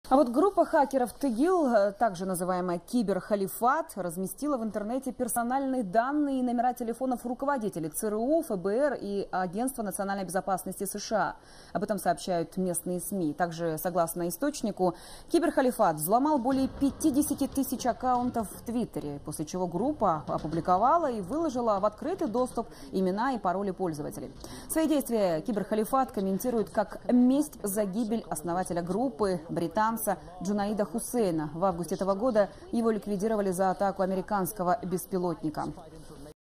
А вот группа хакеров ТИГИЛ, также называемая Киберхалифат, разместила в интернете персональные данные и номера телефонов руководителей ЦРУ, ФБР и Агентства национальной безопасности США. Об этом сообщают местные СМИ. Также, согласно источнику, Киберхалифат взломал более 50 тысяч аккаунтов в Твиттере, после чего группа опубликовала и выложила в открытый доступ имена и пароли пользователей. Свои действия Киберхалифат комментирует как месть за гибель основателя группы, британца Джунаида Хусейна. В августе этого года его ликвидировали за атаку американского беспилотника.